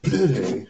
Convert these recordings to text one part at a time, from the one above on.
Blöde.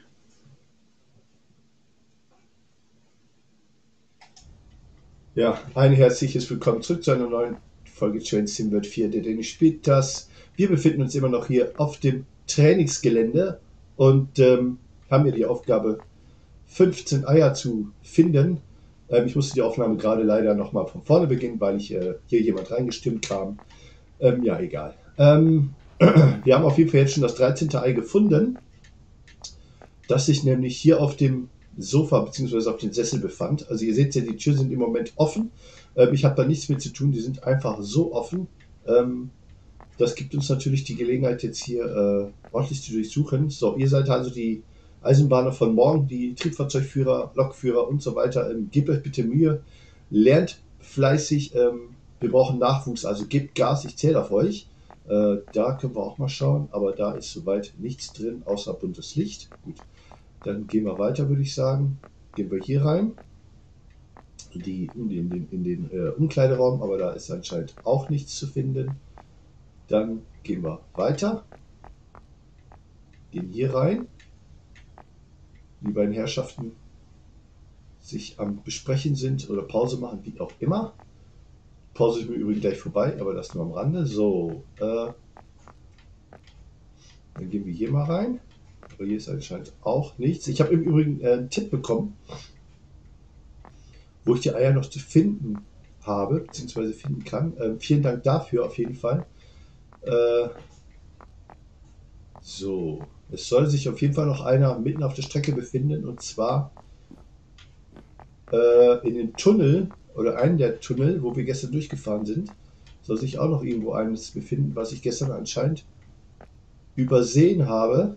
Ja, ein herzliches Willkommen zurück zu einer neuen Folge Train Sim World 4, der Dänisch spielt das. Wir befinden uns immer noch hier auf dem Trainingsgelände und haben hier die Aufgabe, 15 Eier zu finden. Ich musste die Aufnahme gerade leider nochmal von vorne beginnen, weil hier jemand reingestimmt kam. Ja, egal. Wir haben auf jeden Fall jetzt schon das 13. Ei gefunden, das sich nämlich hier auf dem Sofa bzw. auf dem Sessel befand. Also ihr seht ja, die Türen sind im Moment offen. Ich habe da nichts mit zu tun, die sind einfach so offen. Das gibt uns natürlich die Gelegenheit, jetzt hier ordentlich zu durchsuchen. So, ihr seid also die Eisenbahner von morgen, die Triebfahrzeugführer, Lokführer und so weiter. Gebt euch bitte Mühe, lernt fleißig. Wir brauchen Nachwuchs, also gebt Gas, ich zähle auf euch. Da können wir auch mal schauen, aber da ist soweit nichts drin, außer buntes Licht. Gut, dann gehen wir weiter, würde ich sagen. Gehen wir hier rein, in den Umkleideraum, aber da ist anscheinend auch nichts zu finden. Dann gehen wir weiter, gehen hier rein. Die beiden Herrschaften sich am Besprechen sind oder Pause machen, wie auch immer. Pause ist mir übrigens gleich vorbei, aber das nur am Rande. So, dann gehen wir hier mal rein. Aber hier ist anscheinend auch nichts. Ich habe im Übrigen einen Tipp bekommen, wo ich die Eier noch zu finden habe, beziehungsweise finden kann. Vielen Dank dafür auf jeden Fall. So, es soll sich auf jeden Fall noch einer mitten auf der Strecke befinden, und zwar in dem Tunnel oder einen der Tunnel, wo wir gestern durchgefahren sind, soll sich auch noch irgendwo eines befinden, was ich gestern anscheinend übersehen habe.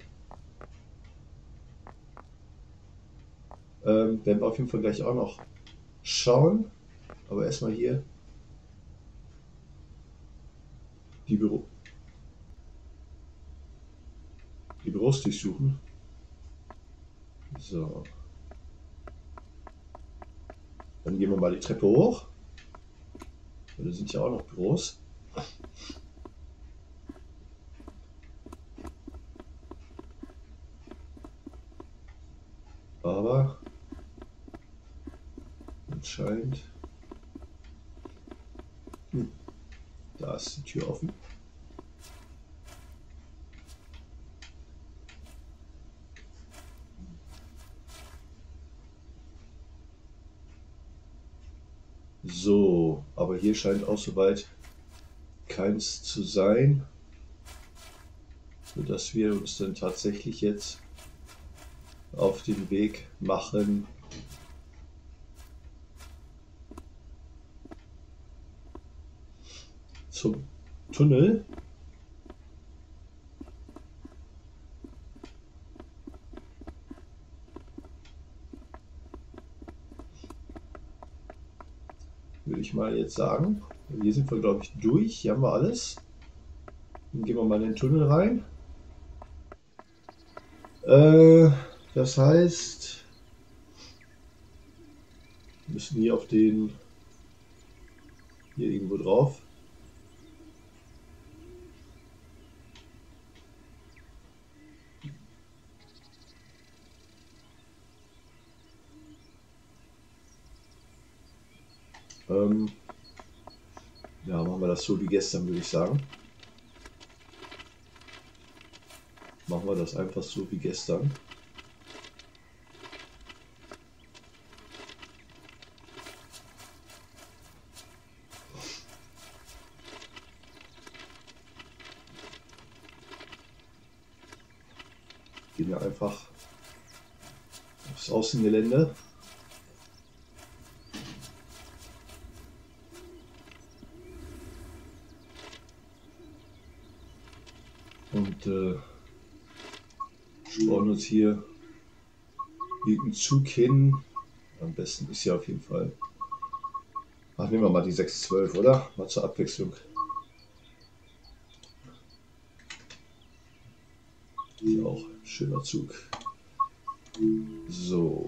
Werden wir auf jeden Fall gleich auch noch schauen. Aber erstmal hier die Büros durchsuchen. So. Dann gehen wir mal die Treppe hoch. Da sind ja auch noch Büros. Aber anscheinend. Da ist die Tür offen. So, aber hier scheint auch soweit keins zu sein, sodass wir uns dann tatsächlich jetzt auf den Weg machen zum Tunnel. Würde ich mal jetzt sagen. Hier sind wir, glaube ich, durch. Hier haben wir alles. Dann gehen wir mal in den Tunnel rein. Das heißt, wir müssen hier auf den, hier irgendwo drauf. Ja, machen wir das so wie gestern, würde ich sagen. Machen wir das einfach so wie gestern. Gehen wir einfach aufs Außengelände. Und spannen uns hier irgendeinen Zug hin. Am besten ist ja auf jeden Fall. Ach, nehmen wir mal die 612, oder? Mal zur Abwechslung. Hier auch ein schöner Zug. So.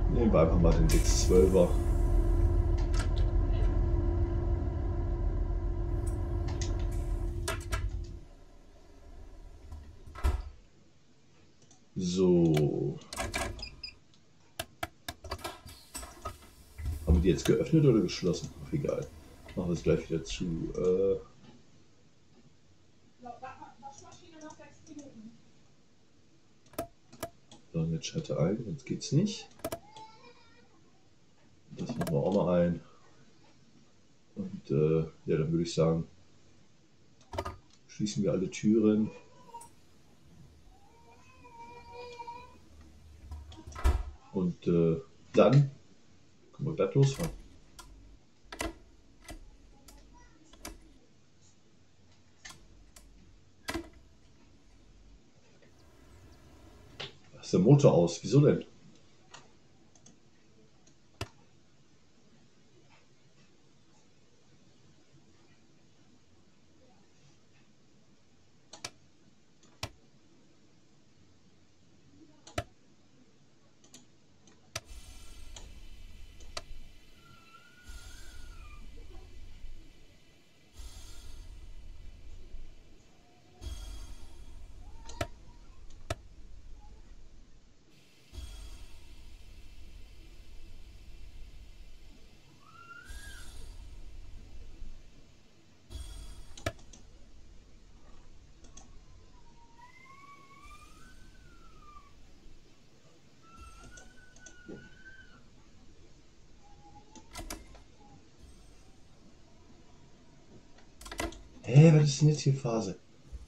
Nehmen wir einfach mal den 612er. So. Haben wir die jetzt geöffnet oder geschlossen? Ach, egal. Machen wir es gleich wieder zu. So, jetzt schalte ein, jetzt geht's nicht. Das machen wir auch mal ein. Und ja, dann würde ich sagen, schließen wir alle Türen. Und dann können wir glatt losfahren. Da ist der Motor aus. Wieso denn? Hä, was ist denn jetzt hier Phase?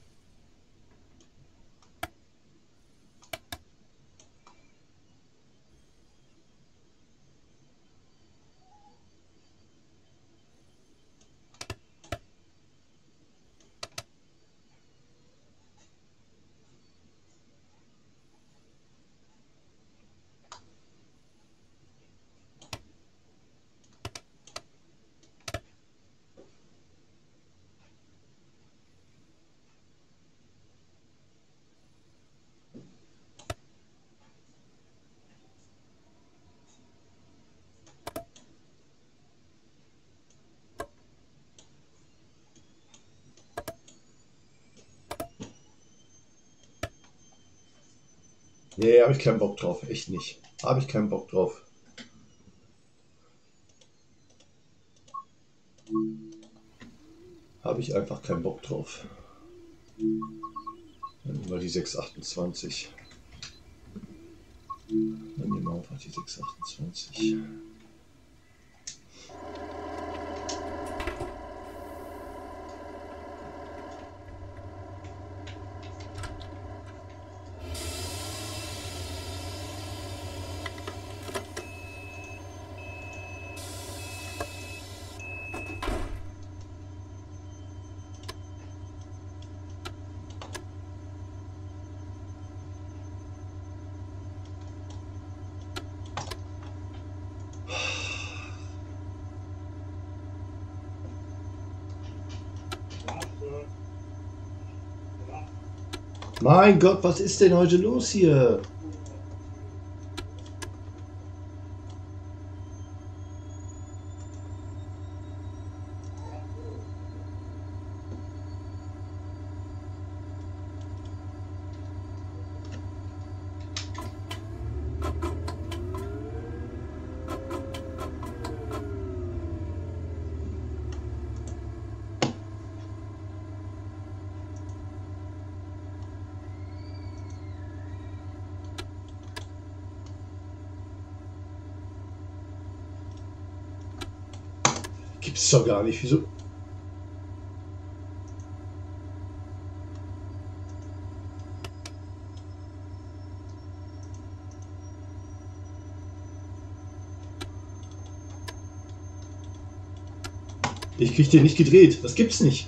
Nee, habe ich keinen Bock drauf. Echt nicht. Habe ich keinen Bock drauf. Habe ich einfach keinen Bock drauf. Dann nehmen wir die 628. Dann nehmen wir einfach die 628. Mein Gott, was ist denn heute los hier? Gibt's doch gar nicht. Wieso? Ich krieg den nicht gedreht. Das gibt's nicht.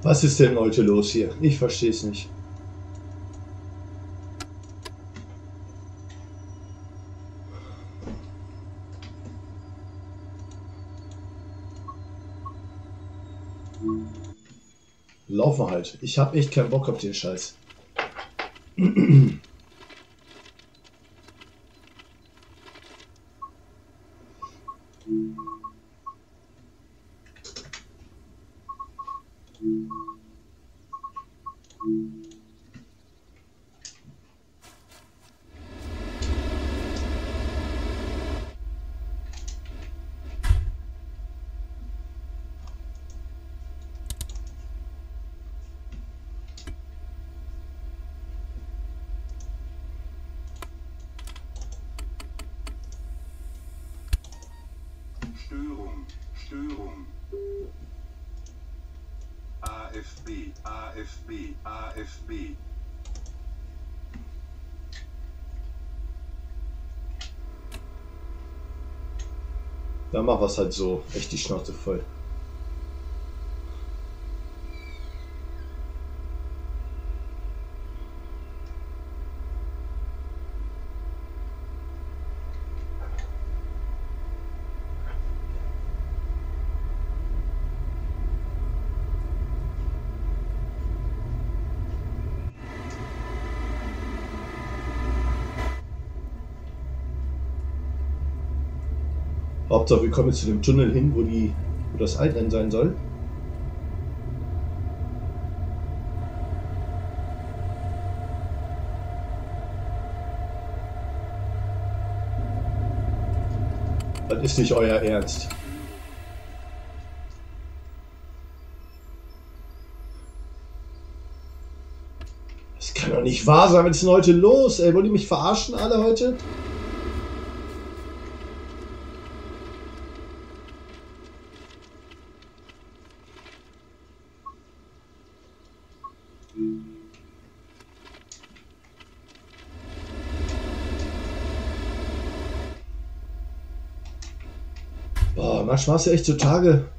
Was ist denn heute los hier? Ich verstehe es nicht. Laufen halt. Ich habe echt keinen Bock auf den Scheiß. Störung. AFB. Dann mach was halt so. Echt die Schnauze voll. Hauptsache, wir kommen jetzt zu dem Tunnel hin, wo das Einrennen sein soll. Das ist nicht euer Ernst. Das kann doch nicht wahr sein. Was ist denn heute los? Ey, wollen die mich verarschen alle heute? Boah, manchmal hast du echt so Tage.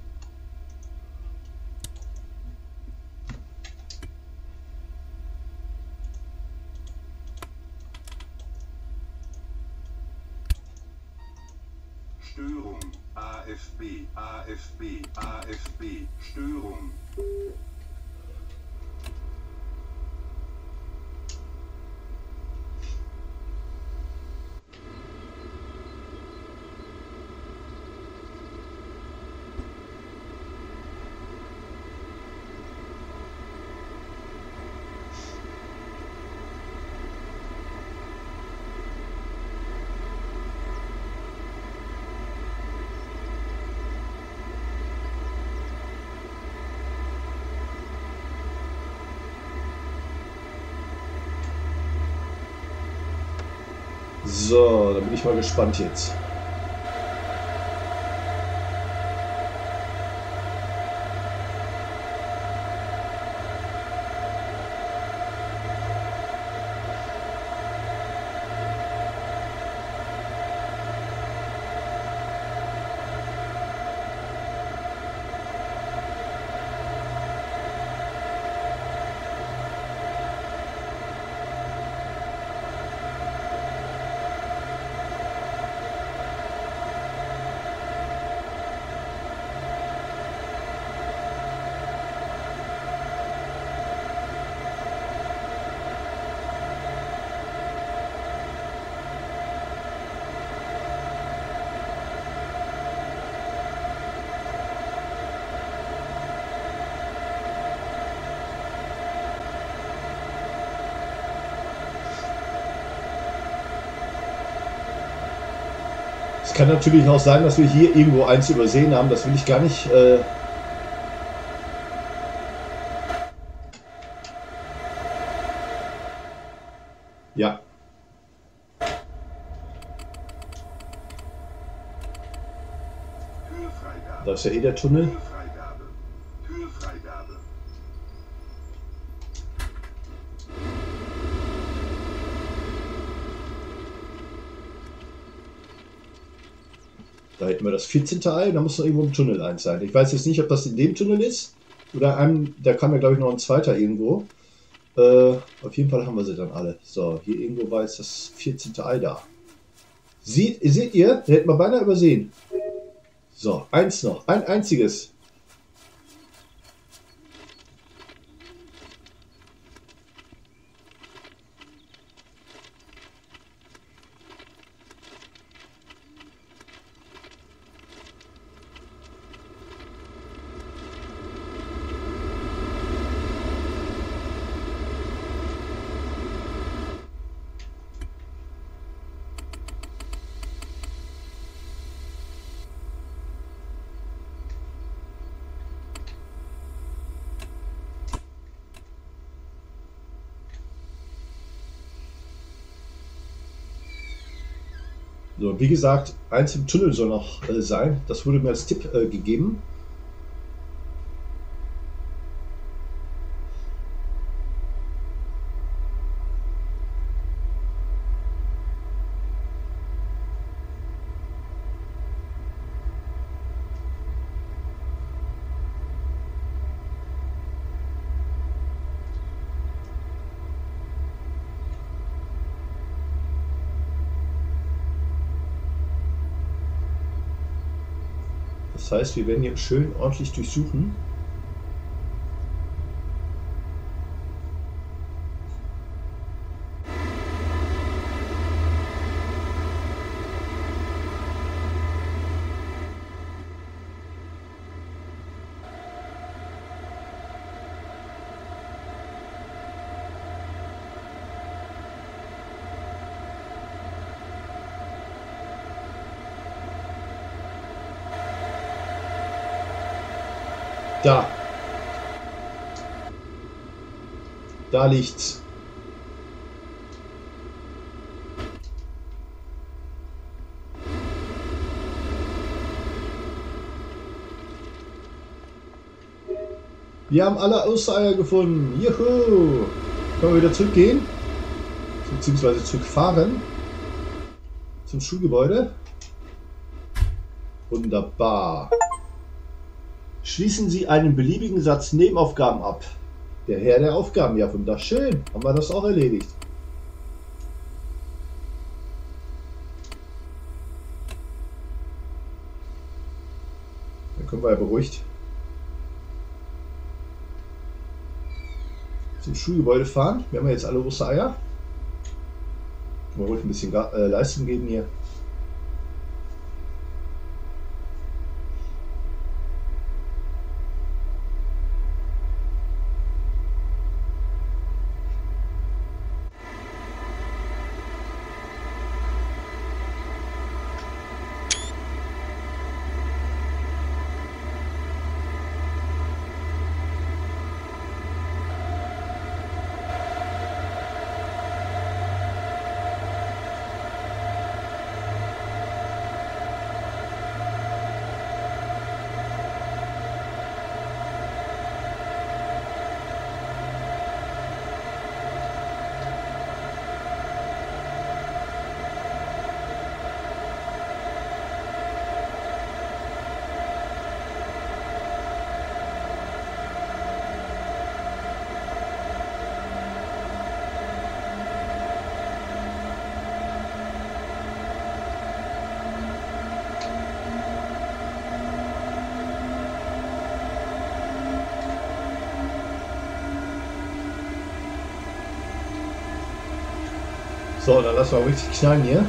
Störung. AFB. Störung. So, da bin ich mal gespannt jetzt. Es kann natürlich auch sein, dass wir hier irgendwo eins übersehen haben. Das will ich gar nicht. Ja. Da ist ja eh der Tunnel. Türfreigabe. Da hätten wir das 14. Ei, da muss noch irgendwo im Tunnel eins sein. Ich weiß jetzt nicht, ob das in dem Tunnel ist. Oder einem, da kam ja glaube ich noch ein zweiter irgendwo. Auf jeden Fall haben wir sie dann alle. So, hier irgendwo war jetzt das 14. Ei da. Seht ihr? Den hätten wir beinahe übersehen. So, eins noch. Ein einziges. So, wie gesagt, eins im Tunnel soll noch sein. Das wurde mir als Tipp gegeben. Das heißt, wir werden hier schön ordentlich durchsuchen. Da. Da liegt's. Wir haben alle Ostereier gefunden. Juhu! Können wir wieder zurückgehen? Beziehungsweise zurückfahren. Zum Schulgebäude. Wunderbar. Schließen Sie einen beliebigen Satz Nebenaufgaben ab. Der Herr der Aufgaben. Ja, wunderschön. Haben wir das auch erledigt. Dann können wir ja beruhigt zum Schulgebäude fahren. Wir haben ja jetzt alle Ostereier. Können wir ruhig ein bisschen Leistung geben hier. So, dann lassen wir richtig knallen hier.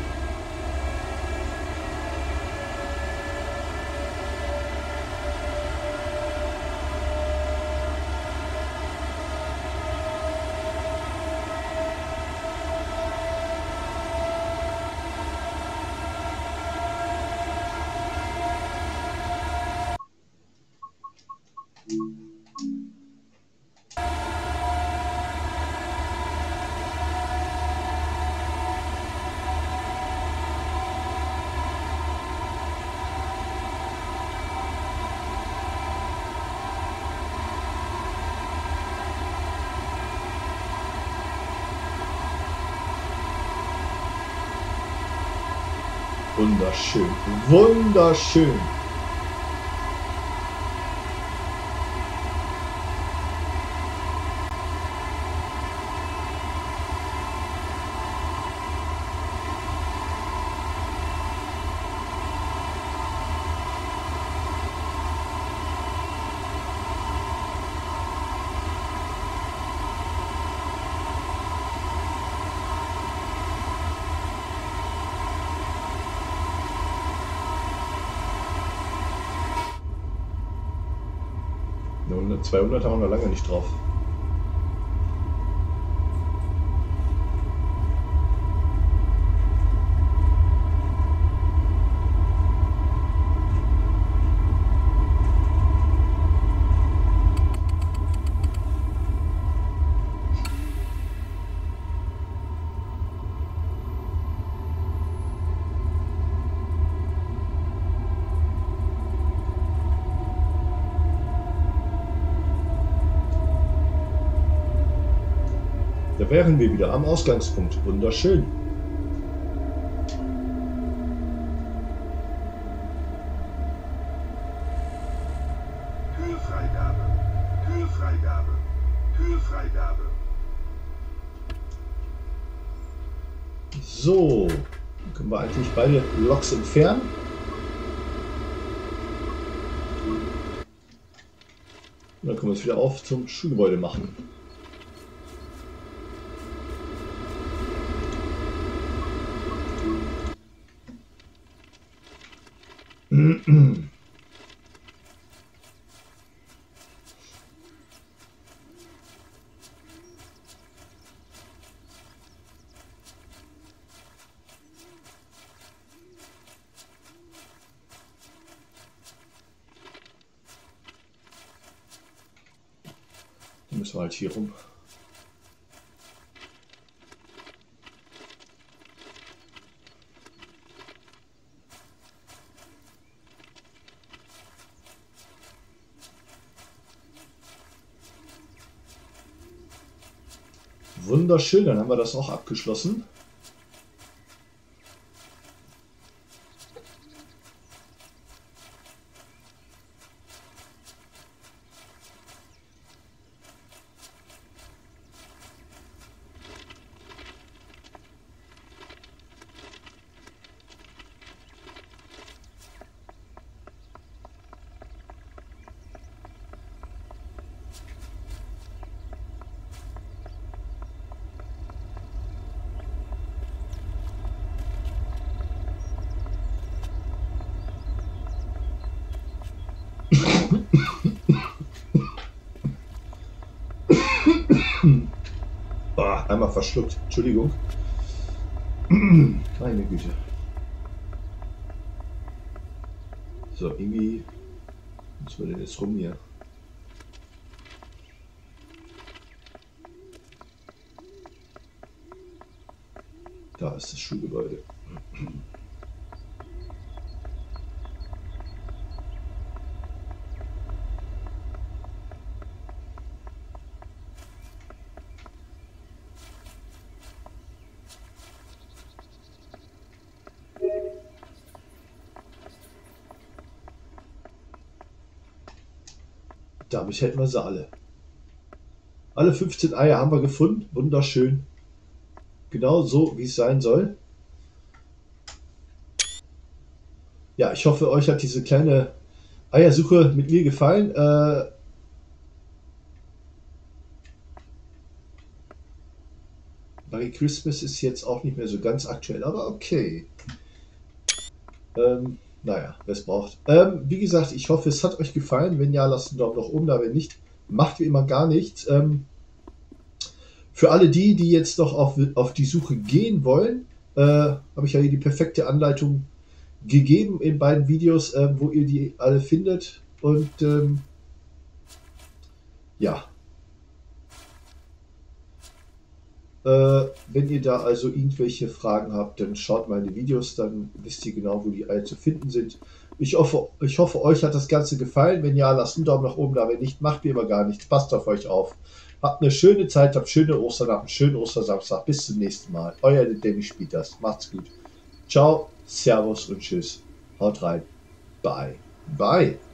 Wunderschön, wunderschön. Eine 200 haben wir noch lange nicht drauf. Da wären wir wieder am Ausgangspunkt. Wunderschön. Kühlfreigabe. Kühlfreigabe. Kühlfreigabe. So, dann können wir eigentlich beide Loks entfernen. Und dann können wir es wieder auf zum Schulgebäude machen. Dann müssen wir halt hier rum. Wunderschön, dann haben wir das auch abgeschlossen. Einmal verschluckt. Entschuldigung. Meine Güte. So, irgendwie. Was war denn jetzt rum hier? Da ist das Schulgebäude. Damit hätten wir sie alle. Alle 15 Eier haben wir gefunden. Wunderschön. Genau so, wie es sein soll. Ja, ich hoffe, euch hat diese kleine Eiersuche mit mir gefallen. Merry Christmas ist jetzt auch nicht mehr so ganz aktuell, aber okay. Naja, wer es braucht. Wie gesagt, ich hoffe, es hat euch gefallen. Wenn ja, lasst einen Daumen nach oben da. Wenn nicht, macht wie immer gar nichts. Für alle die jetzt noch auf die Suche gehen wollen, habe ich ja hier die perfekte Anleitung gegeben in beiden Videos, wo ihr die alle findet. Und ja. Wenn ihr da also irgendwelche Fragen habt, dann schaut mal in die Videos, dann wisst ihr genau, wo die Eier zu finden sind. Ich hoffe, euch hat das Ganze gefallen. Wenn ja, lasst einen Daumen nach oben da. Wenn nicht, macht wie immer gar nichts. Passt auf euch auf. Habt eine schöne Zeit, habt schöne Ostern, habt einen schönen Ostersamstag. Bis zum nächsten Mal. Euer Danny Spieters. Macht's gut. Ciao, Servus und Tschüss. Haut rein. Bye. Bye.